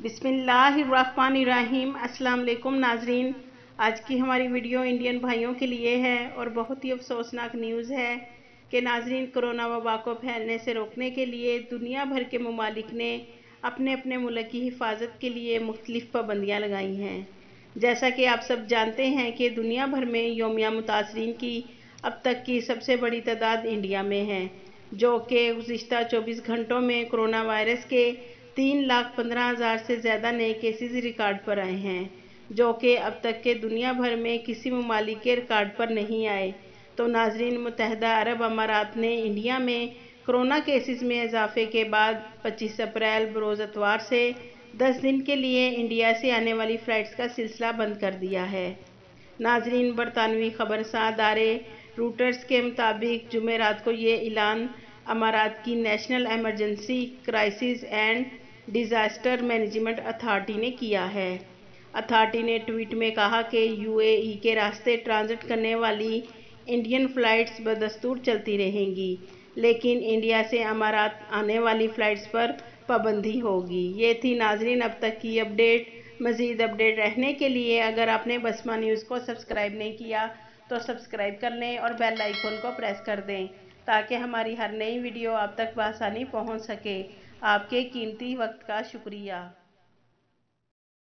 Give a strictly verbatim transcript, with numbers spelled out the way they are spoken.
बिस्मिल्लाहिर्रहमानिर्रहीम। अस्सलाम वालेकुम नाजरीन, आज की हमारी वीडियो इंडियन भाइयों के लिए है और बहुत ही अफसोसनाक न्यूज़ है कि नाजरीन कोरोना वबा को फैलने से रोकने के लिए दुनिया भर के ममालिक ने अपने अपने मुल्क की हिफाजत के लिए मुख्तलिफ पाबंदियाँ लगाई हैं। जैसा कि आप सब जानते हैं कि दुनिया भर में योमिया मुतासरीन की अब तक की सबसे बड़ी तादाद इंडिया में है, जो कि गुज़िश्ता चौबीस घंटों में कोरोना वायरस के तीन लाख पंद्रह हज़ार से ज़्यादा नए केसेस रिकॉर्ड पर आए हैं, जो कि अब तक के दुनिया भर में किसी ममालिक के रिकॉर्ड पर नहीं आए। तो नाजरीन, मुत्तहदा अरब अमारात ने इंडिया में कोरोना केसेस में इजाफे के बाद पच्चीस अप्रैल बरोज़ इतवार से दस दिन के लिए इंडिया से आने वाली फ़्लाइट्स का सिलसिला बंद कर दिया है। नाजरीन, बरतानवी खबरसार अदारे रूटर्स के मुताबिक जुमेरात को ये ऐलान अमारात की national emergency crisis and disaster management authority ने किया है। अथॉरिटी ने ट्वीट में कहा कि यूएई के रास्ते ट्रांजिट करने वाली इंडियन फ़्लाइट्स बदस्तूर चलती रहेंगी, लेकिन इंडिया से अमारात आने वाली फ़्लाइट्स पर पाबंदी होगी। ये थी नाजरीन अब तक की अपडेट। मज़ीद अपडेट रहने के लिए अगर आपने बसमा न्यूज़ को सब्सक्राइब नहीं किया तो सब्सक्राइब कर लें और बेल आइकन को प्रेस कर दें, ताकि हमारी हर नई वीडियो आप तक बआसानी पहुंच सके। आपके कीमती वक्त का शुक्रिया।